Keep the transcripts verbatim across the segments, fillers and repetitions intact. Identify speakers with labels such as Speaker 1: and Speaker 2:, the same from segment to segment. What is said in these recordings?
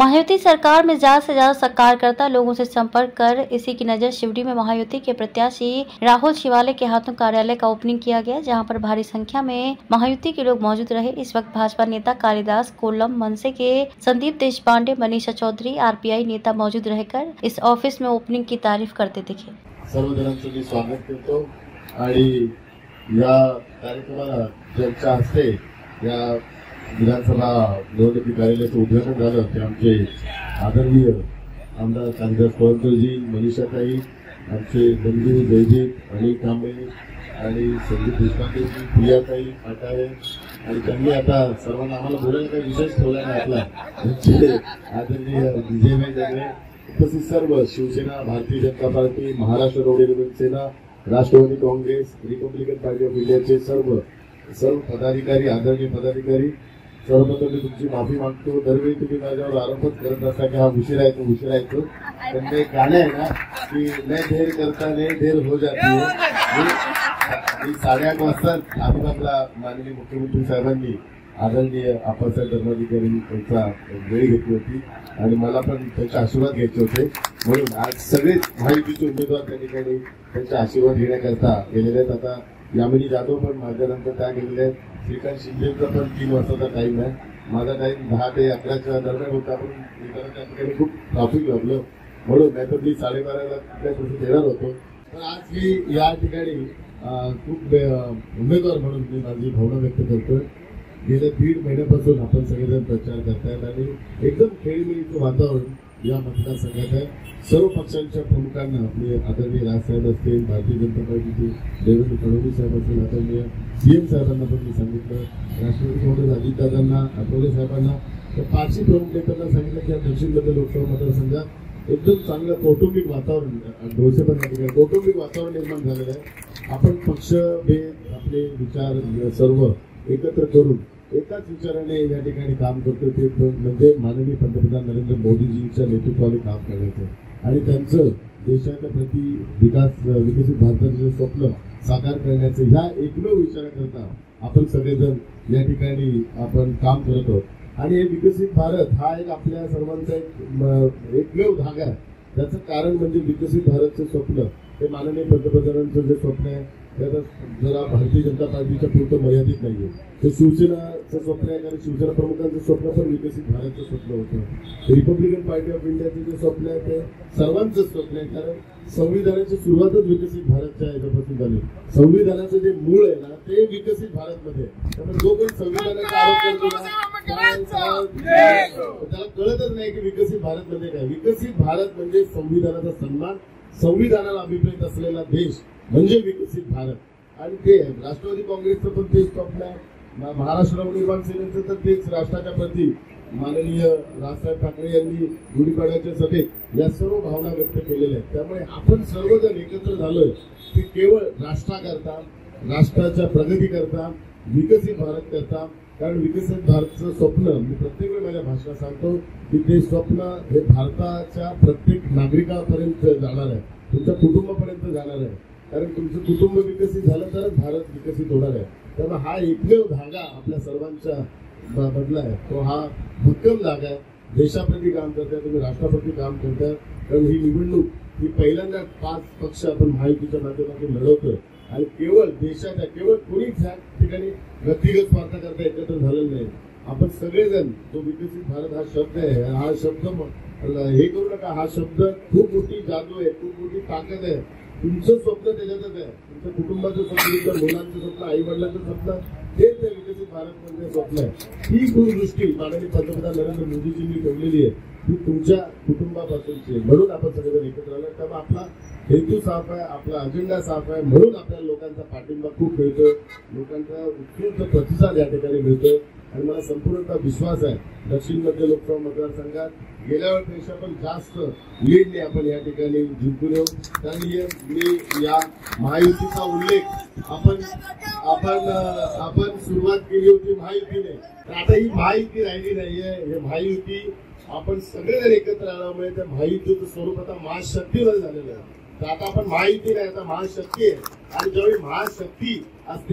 Speaker 1: महायुति सरकार में ज्यादा से ज्यादा कार्यकर्ता लोगों से संपर्क कर इसी की नजर शिवड़ी में महायुति के प्रत्याशी राहुल शिवाले के हाथों कार्यालय का ओपनिंग किया गया, जहां पर भारी संख्या में महायुति के लोग मौजूद रहे। इस वक्त भाजपा नेता कालिदास कोल्लम, मनसे के संदीप देशपांडे, मनीषा चौधरी, आरपीआई नेता मौजूद रहकर इस ऑफिस में ओपनिंग की तारीफ करते दिखे।
Speaker 2: सर्वजणांचं मी स्वागत करतो आणि या कार्यक्रमाला ज्यांच्या हस्ते या विधानसभा निवडणुकी कार्यालयाचं उद्घाटन झालं ते आमचे आदरणीय आमदार कालिदास कोल्लमजी, मनीषाताई, आमचे बंधू जयदीप आणि कांबळे आणि संदीप देशपांडेजी, प्रियाताई पाटाळे आणि त्यांनी आता सर्वांना आम्हाला बोलायला काही विशेष ठेवला नाही आपला त्यांचे आदरणीय विजयभाई जगरे, उपस्थित सर्व Shivsena, Bharatiya Janata party, Maharashtra roadways Sena, Rashtrawadi Congress, republican party of इंडियाचे सर्व सर्व पदाधिकारी, आदरणीय पदाधिकारी, सर्वप्रथम मी तुमची माफी मागतो। दरवेळी तुम्ही माझ्यावर आरोपच करत असता की हा उशिरा येतो उशिरा येतो पण ते गाणं आहे ना की नाही ढेर करता नाही ढेर हो जाती है। साडेआठ वाजता आजूबाजूला माननीय मुख्यमंत्री साहेबांनी आदरणीय आप्पासाहेब धर्माधिकारी यांचा वेळ घेतली होती आणि मला पण त्यांचे आशीर्वाद घ्यायचे होते, म्हणून आज सगळेच महायुतीचे उमेदवार त्या ठिकाणी त्यांचा आशीर्वाद घेण्याकरता गेलेले आहेत। आता यामिनी जाधव पण माझ्यानंतर त्या गेलेले आहेत। श्रीकांत शिंदेचा पण तीन वाजताचा टाइम आहे, माझा टाइम दहा ते अकराच्या दरम्यान होता, पण त्या ठिकाणी खूप ट्रॅफिक लागलं म्हणून नाही तर मी साडेबाराला तिथे येणार होतो। पण आज मी या ठिकाणी खूप उमेदवार म्हणून मी माझी भावना व्यक्त करतोय। गेल्या दीड महिन्यापासून आपण सगळेजण प्रचार करतायत आणि एकदम खेळीमेळीचं वातावरण या मतदारसंघात आहे। सर्व पक्षांच्या प्रमुखांना आपले आदरणीय राजसाहेब असतील, भारतीय जनता पार्टीचे देवेंद्र फडणवीस साहेब असतील, आदरणीय सीएम साहेबांना पण मी सांगितलं, राष्ट्रवादी काँग्रेस अजितदादांना, आठवले साहेबांना, तर पाचही प्रमुख नेत्यांना सांगितलं की या दक्षिण मध्य लोकसभा मतदारसंघात एकदम चांगलं कौटुंबिक वातावरण डोसे पण या ठिकाणी कौटुंबिक वातावरण निर्माण झालेलं आहे। आपण पक्ष भेद आपले विचार सर्व एकत्र करून एकाच विचाराने या ठिकाणी काम करतो, ते म्हणजे माननीय पंतप्रधान नरेंद्र मोदीजींच्या नेतृत्वाने काम करायचं आणि त्यांचं देशाच्या प्रति विकास विकसित भारताचं जे स्वप्न साकार करण्याचं ह्या एकमेव विचाराकरता आपण सगळेजण या ठिकाणी आपण काम करत आहोत। आणि हे विकसित भारत हा एक आपल्या सर्वांचा एक एकमेव धागा आहे, त्याचं कारण म्हणजे विकसित भारतचं स्वप्न हे माननीय पंतप्रधानांचं जे स्वप्न आहे त्याचा जरा भारतीय जनता पार्टीच्या पुरतं मर्यादित नाहीये, ते शिवसेनाचं स्वप्न आहे, कारण शिवसेना प्रमुखांचं स्वप्न पण विकसित भारतचं स्वप्न होतं। रिपब्लिकन पार्टी ऑफ इंडियाचं जे स्वप्न आहे ते सर्वांचं स्वप्न आहे, कारण संविधानाची सुरुवातच विकसित भारतच्या याच्यापासून झाली। संविधानाचं जे मूळ आहे ना ते विकसित भारतमध्ये, त्यामुळे जो कोणी संविधानाचा आरोप करतो ना त्याला कळतच नाही की विकसित भारत म्हणजे काय। विकसित भारत म्हणजे संविधानाचा सन्मान, संविधानाला अभिप्रेत असलेला देश म्हणजे विकसित भारत। आणि ते राष्ट्रवादी काँग्रेसचं पण तेच स्वप्न आहे, महाराष्ट्र निर्माण सेनेचं तर तेच राष्ट्राच्या प्रती माननीय राजसाहेब ठाकरे यांनी गुढीपाडव्याच्या सभेत या सर्व भावना व्यक्त केलेल्या आहेत। त्यामुळे आपण सर्वजण एकत्र झालोय की केवळ राष्ट्राकरता, राष्ट्राच्या प्रगतीकरता, विकसित भारत करता, कारण विकसित भारतचं स्वप्न मी प्रत्येक वेळी माझ्या भाषणात सांगतो की ते स्वप्न हे भारताच्या प्रत्येक नागरिकापर्यंत जाणार आहे, तुमच्या कुटुंबापर्यंत जाणार आहे, कारण तुमचं कुटुंब विकसित झालं तरच भारत विकसित होणार आहे। त्यामुळे हा एकमेव धागा आपल्या सर्वांच्या बदला आहे, तो हा भक्कम धागा आहे। देशाप्रती काम करताय, तुम्ही राष्ट्राप्रती काम करताय, कारण ही निवडणूक ही पहिल्यांदा पाच पक्ष आपण महायुतीच्या माध्यमातून लढवतोय आणि केवळ देशाच्या केवळ कोणीच या ठिकाणी व्यक्तिगत स्वार्थाकरता एकत्र झालेलं नाही। आपण सगळेजण जो विकसित भारत हा शब्द आहे, हा शब्द हे करू नका, हा शब्द खूप मोठी जादू आहे, खूप मोठी ताकद आहे। तुमचं स्वप्न त्याच्यातच आहे, तुमच्या कुटुंबाचं स्वप्न, तुमच्या मुलांचं स्वप्न, आई वडिलांचं स्वप्न, हेच ते विकसित भारत म्हणजे स्वप्न आहे। ही दूरदृष्टी माननीय पंतप्रधान नरेंद्र मोदीजींनी ठेवलेली आहे, ही तुमच्या कुटुंबापासूनची, म्हणून आपण सगळेजण एकत्र आलो। त्यामुळे आपला हेतू साफ आहे, आपला अजेंडा साफ आहे, म्हणून आपल्याला लोकांचा पाठिंबा खूप मिळतोय, लोकांचा उत्स्फूर्त प्रतिसाद या ठिकाणी मिळतोय आणि मला संपूर्णतः विश्वास आहे दक्षिण मध्य लोकसभा मतदारसंघात गेल्या वेळेपेक्षा पण जास्त लीडने आपण या ठिकाणी जिंकून येऊ। त्यामुळे मी या महायुतीचा उल्लेख आपण आपण आपण सुरुवात केली होती महायुतीने, आता ही महायुती राहिली नाहीये, हे महायुती आपण सगळेजण एकत्र आल्यामुळे त्या महायुतीचं स्वरूप आता महाशक्तीमध्ये झालेलं आहे। तर आता आपण महायुती नाही, आता महाशक्ती आहे आणि ज्यावेळी महाशक्ती असते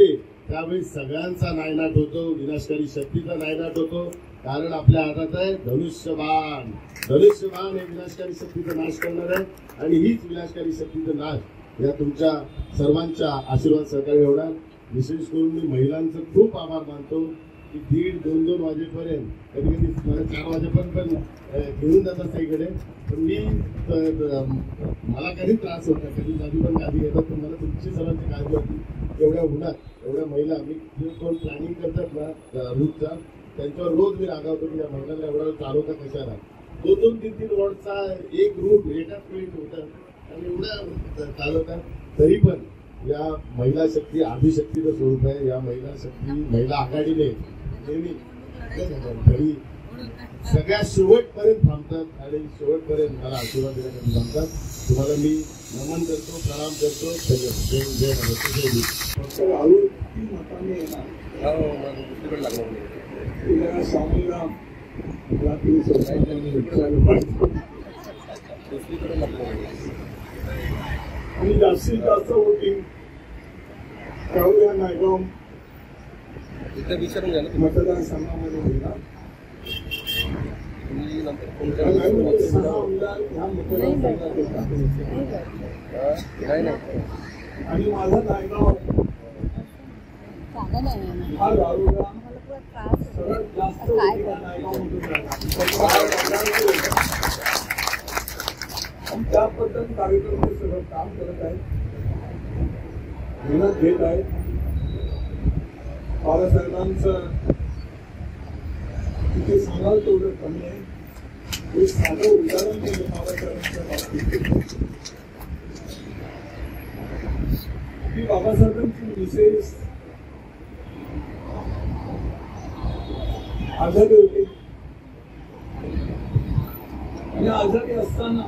Speaker 2: त्यावेळी सगळ्यांचा नायनाट होतो, विनाशकारी शक्तीचा नायनाट होतो. कारण आपल्या हातात आहे धनुष्यबाण. धनुष्यबाण हे विनाशकारी शक्तीचा नाश करणार आहे आणि हीच विनाशकारी शक्तीचा नाश या तुमच्या सर्वांच्या आशीर्वाद सहकार्य होणार. विशेष करून मी महिलांचं खूप आभार मानतो की दीड दोन दोन वाजेपर्यंत, कधी कधी मला चार वाजेपर्यंत पण घेऊन जातात त्याकडे. पण मी मला कधी त्रास होता, कधी कधी पण गादी घेतात, पण मला तुमची सर्वांची काळजी होती. एवढ्या उन्हात एवढ्या महिला मी कोण प्लॅनिंग करतात ना रूटचा, त्यांच्यावर रोज मी रागावतो की या महिलांना एवढा चालवता कशाला. दोन दोन तीन तीन वॉर्डचा एक रूट एकाच वेळी होतात आणि एवढ्या चालवतात. तरी पण या महिला शक्ती आदिशक्तीचं स्वरूप आहे. या महिला शक्ती महिला आघाडीने नेहमी तरी सगळ्या शेवटपर्यंत थांबतात आणि शेवटपर्यंत मला आशीर्वाद देण्यासाठी थांबतात. तुम्हाला मी नमन करतो, प्रणाम करतो. जय जय महाराष्ट्र, जय
Speaker 3: आणि जास्तीत जास्त वोटिंग कळवल्या नायगाव मतदारसंघामध्ये होणार. सहा आमदार ह्या मतदारसंघात येतात आणि माझा नायगाव हा दारुडा सर्वात जास्त नायगावमधून आणि त्या पद्धतीने कार्यक्रम सगळं काम करत आहेत, मेहनत घेत आहेत. बाळासाहेबांचं तिथे सांगाल तेवढं कमी आहे. एक साधं उदाहरण म्हणजे बाबासाहेबांच्या बाबतीत की बाबासाहेबांची मिसेस आजारी होते आणि आजारी असताना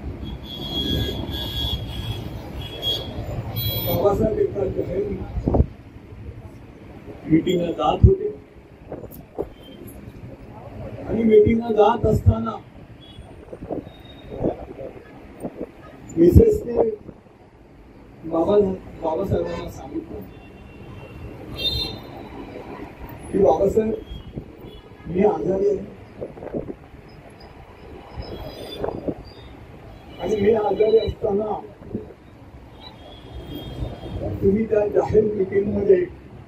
Speaker 3: बाबासाहेब एका जाहीर मीटिंगला जात होते आणि मीटिंगला जात असताना मिसेसने बाबा बाबासाहेबांना सांगितलं की बाबासाहेब मी आजारी आहे आणि मी आजारी असताना तुम्ही त्या जाहीर मीटिंग मध्ये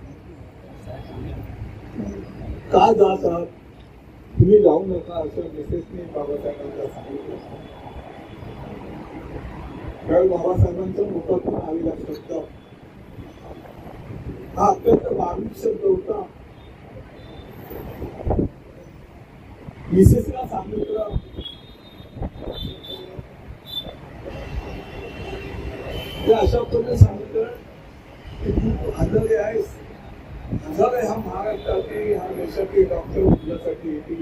Speaker 3: का जात आहात, तुम्ही जाऊ नका असं मिसेसने बाबासाहेबांना सांगितलं. त्यावेळी बाबासाहेबांच्या मुखातून आलेला शब्द हा अत्यंत मार्मिक शब्द होता. मिसेसला सांगितलं ते अशा पद्धतीने सांगितलं की तू आजारी आहेस, आजार हा महाराष्ट्रातील हा देशातील डॉक्टर तुझ्यासाठी येतील,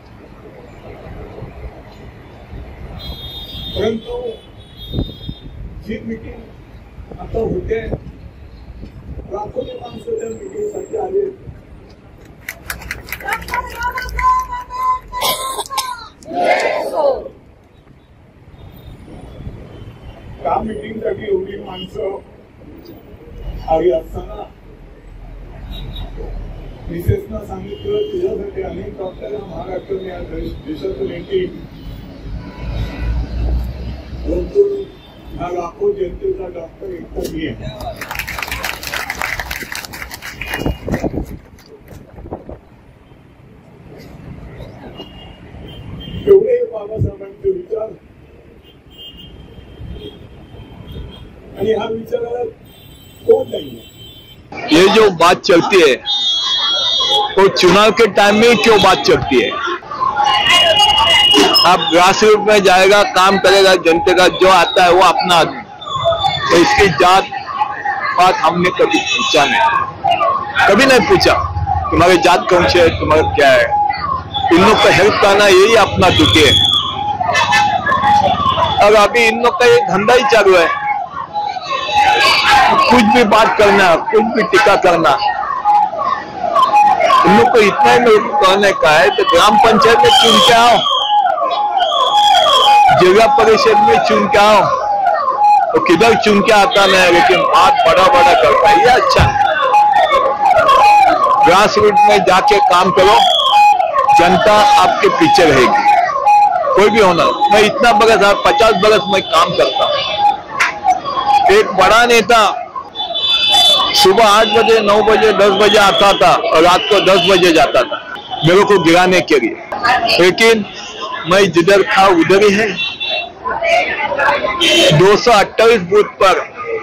Speaker 3: परंतु जी मीटिंग आता होते लाखोनी माणसं त्या मीटिंगसाठी आले. त्या मीटिंगसाठी एवढी माणसं आली असताना मिसेसना सांगितलं तुझ्यासाठी अनेक डॉक्टर महाराष्ट्र या देशातून येतील, परंतु ह्या लाखो जनतेचा डॉक्टर एकटा मी आहे. एवढे बाबासाहेबांचे विचार आणि ह्या विचाराला कोण नाही.
Speaker 4: ये जो बात चलती है वो चुनाव के टाइम में क्यों बात चलती है? अब ग्रास रूट में जाएगा, काम करेगा, जनता का जो आता है वो अपना आदमी, तो इसकी जात पात हमने कभी पूछा नहीं, कभी नहीं पूछा तुम्हारी जात कौन सी है, तुम्हारा क्या है. इन लोग का हेल्प करना यही अपना ड्यूटी है. और अभी इन लोग का ये धंधा ही चालू है, कुछ भी बात करना, कुछ भी टीका करना. इन लोग को इतना ही मेरे को कहने का है तो ग्राम पंचायत में चुन के आओ, जिला परिषद में चुन के आओ, तो किधर चुन के आता नहीं, लेकिन बात बड़ा बड़ा करता है, ये अच्छा है. ग्रास रूट में जाके काम करो, जनता आपके पीछे रहेगी। कोई भी होना, मैं इतना बरस पचास बरस में काम करता हूँ। एक बड़ा नेता सुबह आठ बजे नौ बजे दस बजे आता था और रात को दस बजे जाता था मेरे को गिराने के लिए, लेकिन मैं जिधर था उधर ही है। दो सौ अट्ठाईस बूथ पर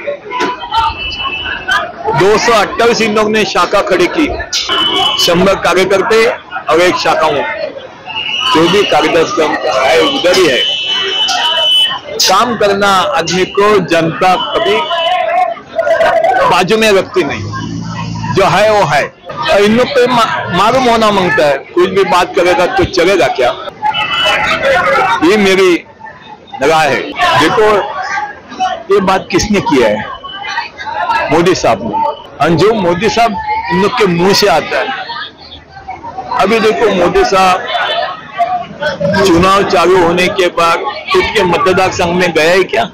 Speaker 4: दो सौ अट्ठाईस इन लोग ने शाखा खड़ी की, शंबर कार्यकर्ते और एक शाखा जो भी कार्यदर्शी है उधर ही है। काम करना आदमी को जनता कभी बाजू में रखती नहीं, जो है वो है। इन लोग को मालूम होना मांगता है, कुछ भी बात करेगा तो चलेगा क्या, ये मेरी राय है। देखो ये बात किसने किया है, मोदी साहब ने, और जो मोदी साहब इन लोग के मुंह से आता है। अभी देखो मोदी साहब चुनाव चालू होने के बाद खुद के मतदार संघ में गए क्या?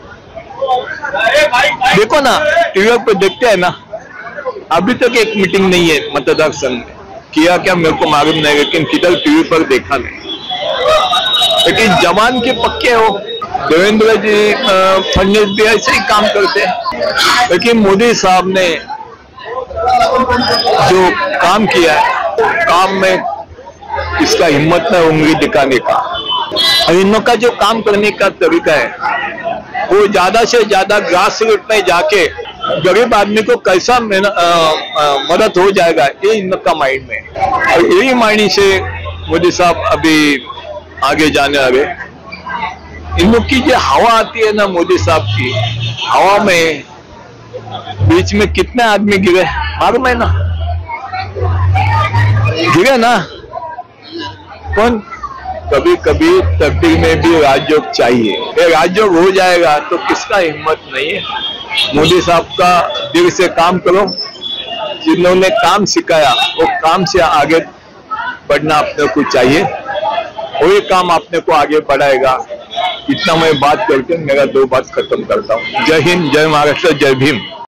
Speaker 4: देखो ना, टीवी पे देखते हैं ना, अभी तक एक मीटिंग नहीं है मतदार संघ में। किया क्या मेरे को मालूम नहीं, लेकिन किधर टीवी पर देखा नहीं। लेकिन जवान के पक्के हो, देवेंद्र जी फडणवीस भी ऐसे ही काम करते हैं। लेकिन मोदी साहब ने जो काम किया है, काम में इसका हिम्मत है उंगली दिखाने का। और इन लोग का जो काम करने का तरीका है वो ज्यादा से ज्यादा ग्रास रूट में जाके गरीब आदमी को कैसा मदद हो जाएगा, ये इन लोग का माइंड में। और यही माइंड से मोदी साहब अभी आगे जाने लगे। इन लोग की जो हवा आती है ना मोदी साहब की, हवा में बीच में कितने आदमी गिरे मालूम है ना, गिरे ना। कौन? कभी कभी तकदीर में भी राजयोग चाहिए। ये राजयोग हो जाएगा तो किसका हिम्मत नहीं है। मोदी साहब का दिल से काम करो, जिन्होंने काम सिखाया वो काम से आगे बढ़ना अपने को चाहिए, वही काम अपने को आगे बढ़ाएगा। इतना मैं बात करके मेरा दो बात खत्म करता हूँ। जय हिंद, जय महाराष्ट्र, जय भीम।